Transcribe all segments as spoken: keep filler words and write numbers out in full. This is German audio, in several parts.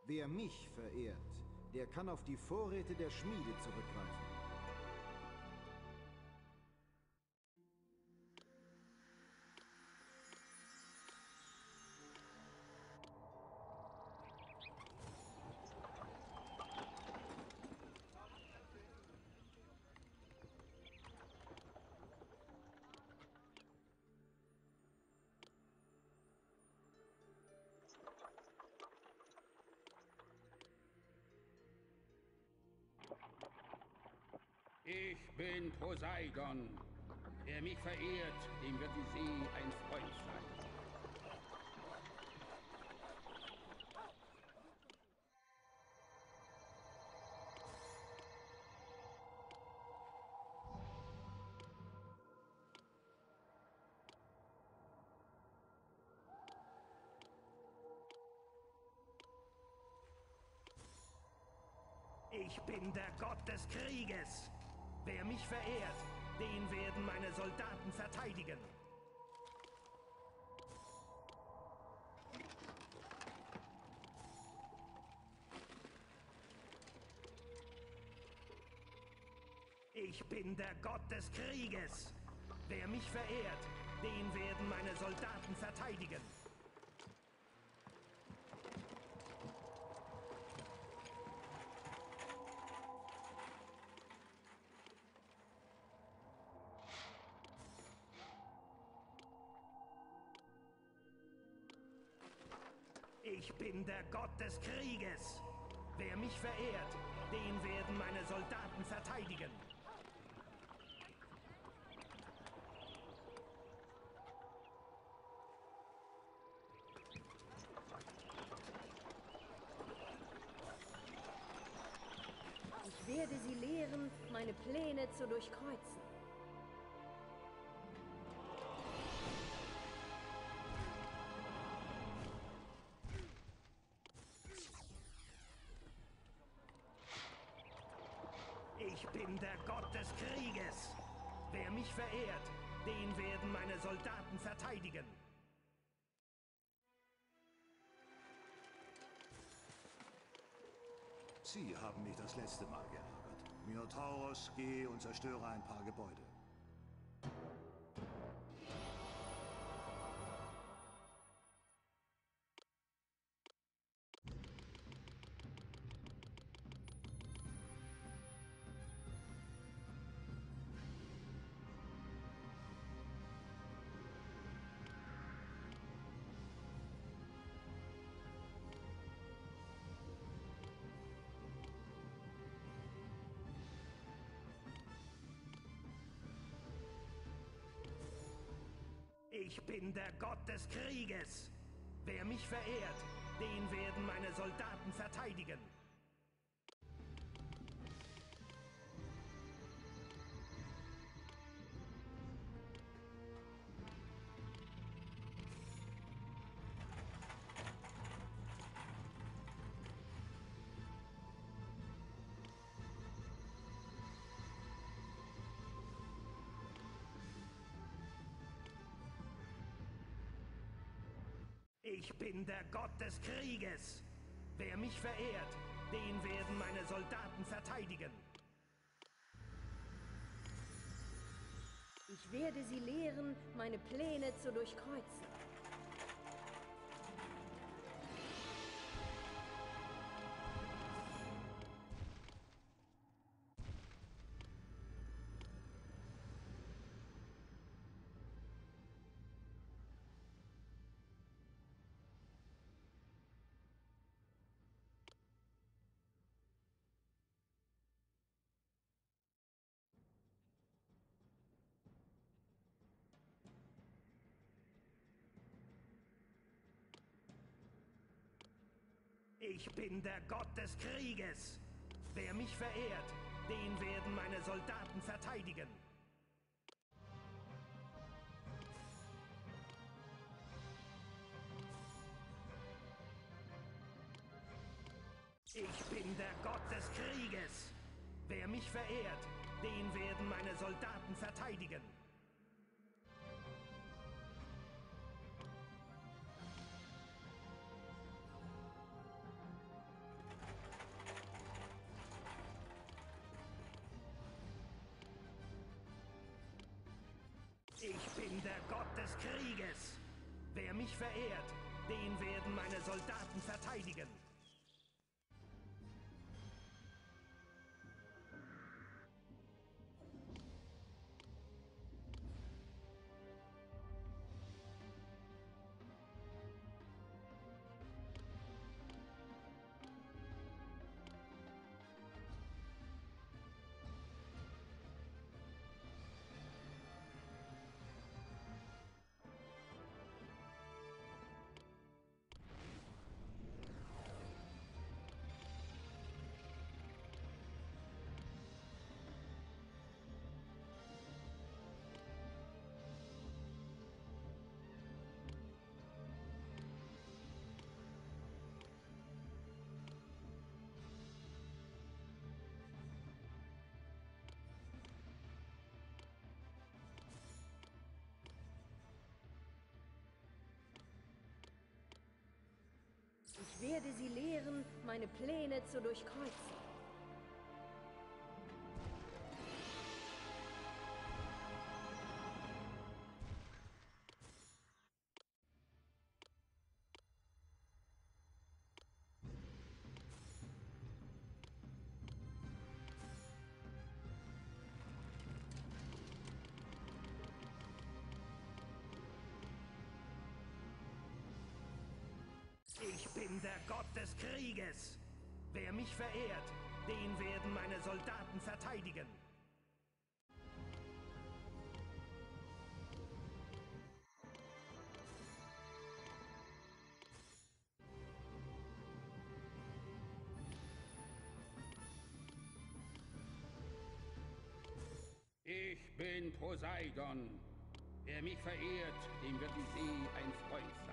Wer mich verehrt, der kann auf die Vorräte der Schmiede zurückgreifen. Ich bin Poseidon. Wer mich verehrt, dem wird die See ein Freund sein. Ich bin der Gott des Krieges. Wer mich verehrt, den werden meine Soldaten verteidigen. Ich bin der Gott des Krieges. Wer mich verehrt, den werden meine Soldaten verteidigen. Ich bin der Gott des Krieges. Wer mich verehrt, den werden meine Soldaten verteidigen. Ich werde sie lehren, meine Pläne zu durchkreuzen. Ich bin der Gott des Krieges. Wer mich verehrt, den werden meine Soldaten verteidigen. Sie haben mich das letzte Mal geärgert. Minotauros, geh und zerstöre ein paar Gebäude. Ich bin der Gott des Krieges. Wer mich verehrt, den werden meine Soldaten verteidigen. Ich bin der Gott des Krieges. Wer mich verehrt, den werden meine Soldaten verteidigen. Ich werde sie lehren, meine Pläne zu durchkreuzen. Ich bin der Gott des Krieges. Wer mich verehrt, den werden meine Soldaten verteidigen. Ich bin der Gott des Krieges. Wer mich verehrt, den werden meine Soldaten verteidigen. Krieges. Wer mich verehrt, den werden meine Soldaten verteidigen. Ich werde sie lehren, meine Pläne zu durchkreuzen. Ich bin der Gott des Krieges. Wer mich verehrt, den werden meine Soldaten verteidigen. Ich bin Poseidon. Wer mich verehrt, dem wird die See ein Freund sein.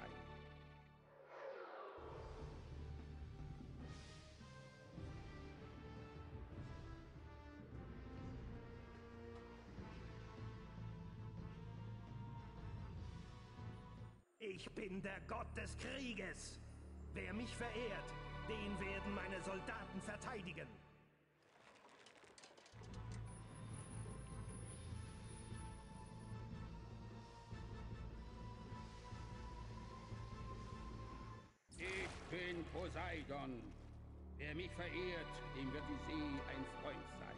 Ich bin der Gott des Krieges. Wer mich verehrt, den werden meine Soldaten verteidigen. Ich bin Poseidon. Wer mich verehrt, dem wird die See ein Freund sein.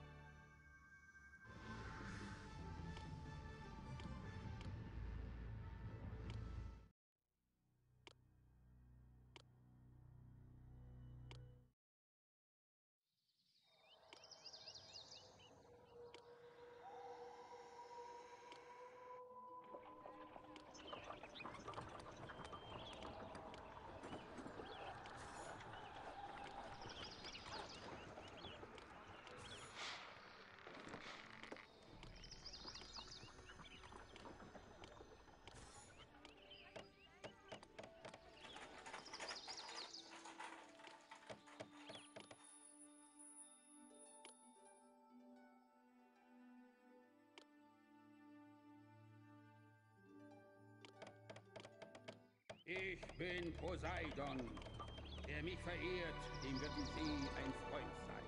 Ich bin Poseidon. Wer mich verehrt, dem wird die See ein Freund sein.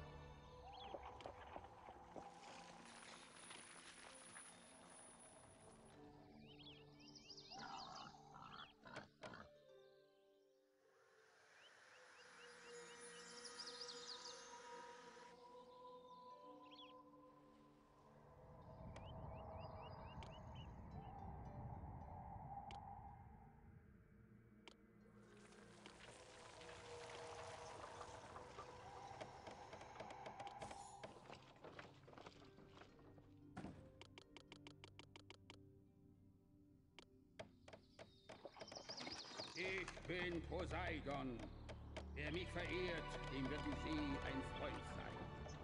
Ich bin Poseidon. Wer mich verehrt, dem wird die See ein Freund sein.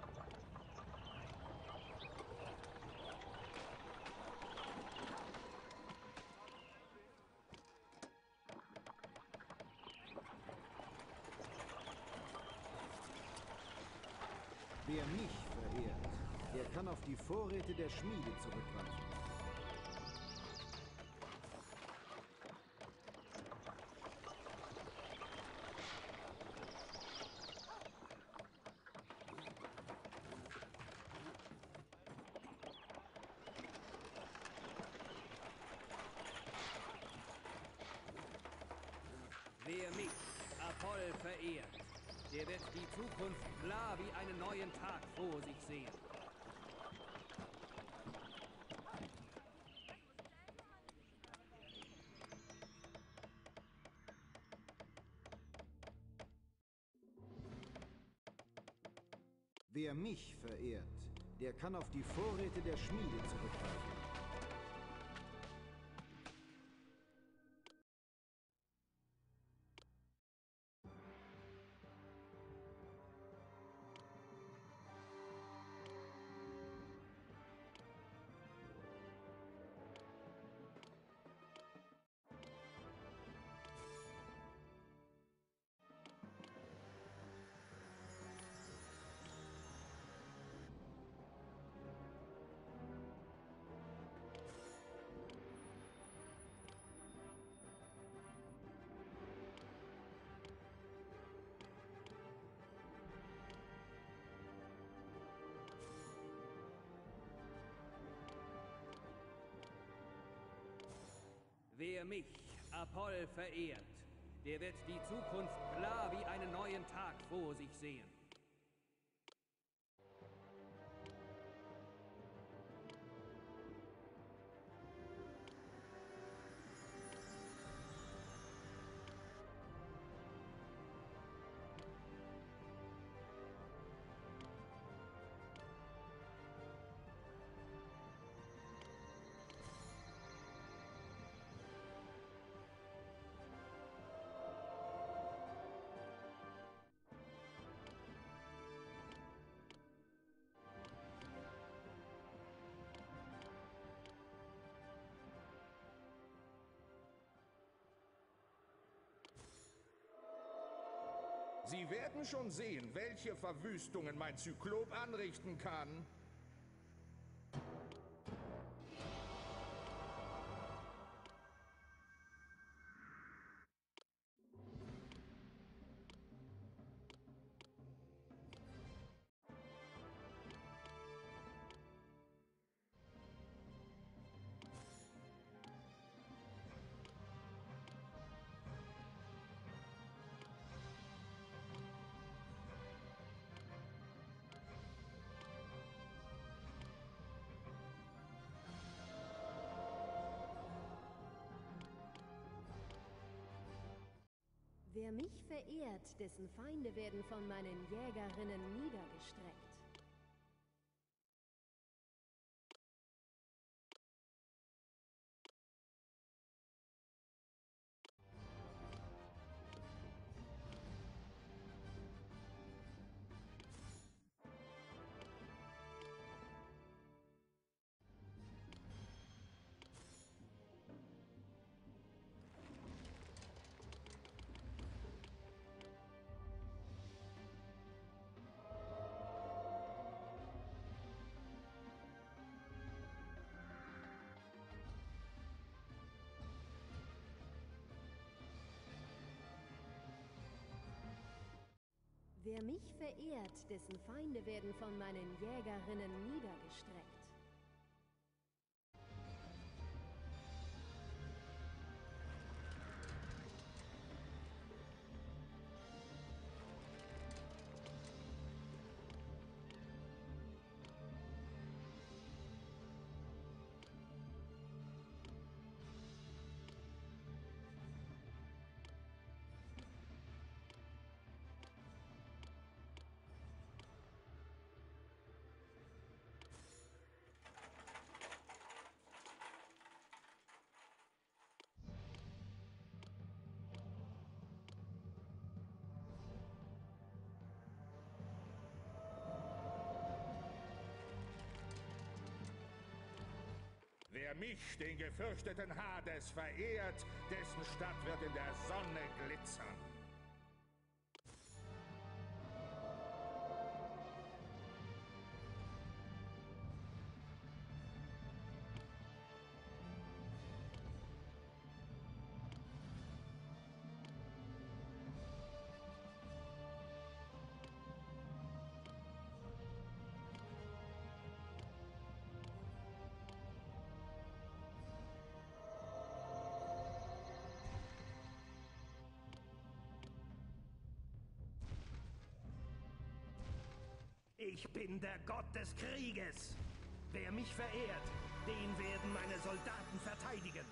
Wer mich verehrt, der kann auf die Vorräte der Schmiede zurückgreifen. verehrt, der wird die Zukunft klar wie einen neuen Tag vor sich sehen. Wer mich verehrt, der kann auf die Vorräte der Schmiede zurückgreifen. Wer mich, Apoll, verehrt, der wird die Zukunft klar wie einen neuen Tag vor sich sehen. Sie werden schon sehen, welche Verwüstungen mein Zyklop anrichten kann. Wer mich verehrt, dessen Feinde werden von meinen Jägerinnen niedergestreckt. Wer mich verehrt, dessen Feinde werden von meinen Jägerinnen niedergestreckt. Wer mich, den gefürchteten Hades, verehrt, dessen Stadt wird in der Sonne glitzern. Ich bin der Gott des Krieges. Wer mich verehrt, den werden meine Soldaten verteidigen.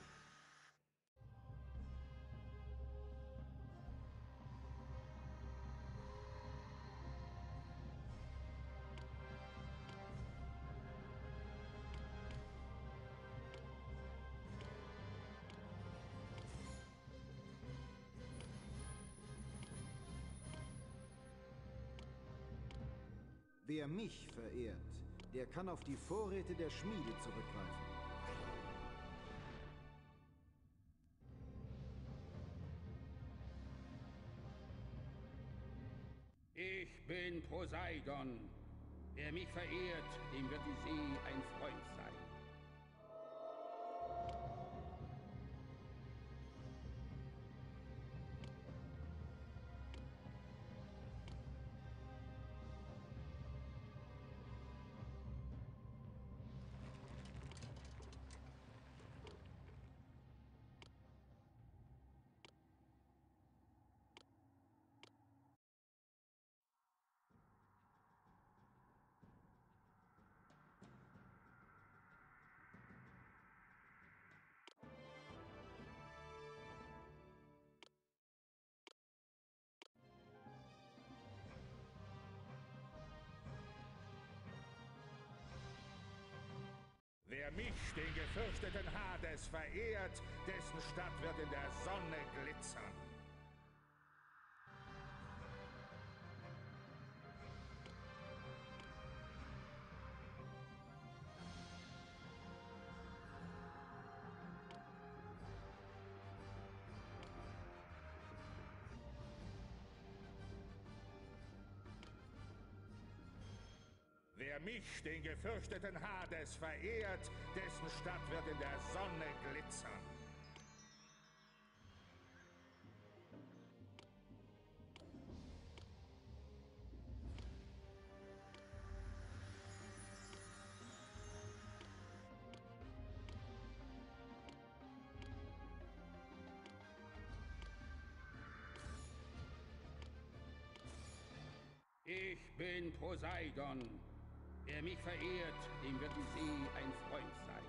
Wer mich verehrt, der kann auf die Vorräte der Schmiede zurückgreifen. Ich bin Poseidon. Wer mich verehrt, dem wird die See ein Freund sein. Wer mich, den gefürchteten Hades, verehrt, dessen Stadt wird in der Sonne glitzern. Wer mich, den gefürchteten Hades, verehrt, dessen Stadt wird in der Sonne glitzern. Ich bin Poseidon. Wer mich verehrt, dem wird die See ein Freund sein.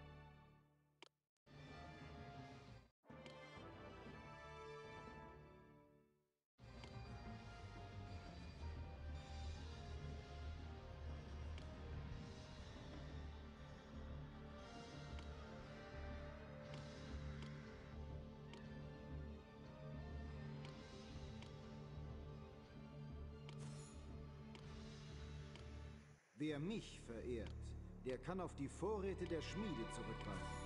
Wer mich verehrt, der kann auf die Vorräte der Schmiede zurückgreifen.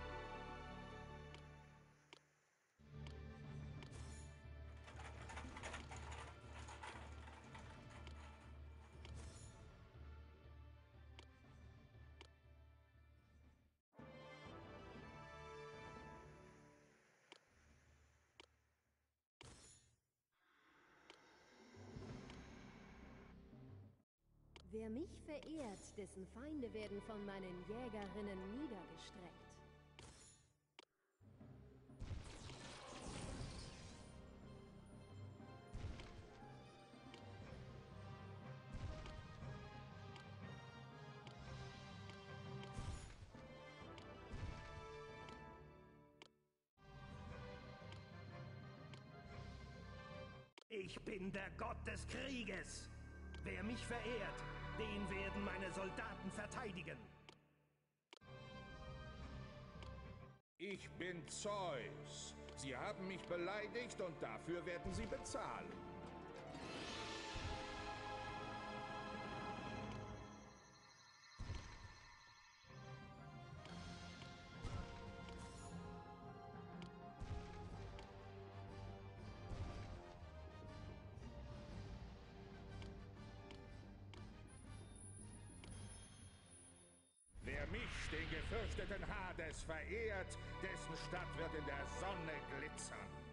Wer mich verehrt, dessen Feinde werden von meinen Jägerinnen niedergestreckt. Ich bin der Gott des Krieges. Wer mich verehrt, den werden meine Soldaten verteidigen. Ich bin Zeus. Sie haben mich beleidigt und dafür werden Sie bezahlen. Wer mich, den gefürchteten Hades, verehrt, dessen Stadt wird in der Sonne glitzern.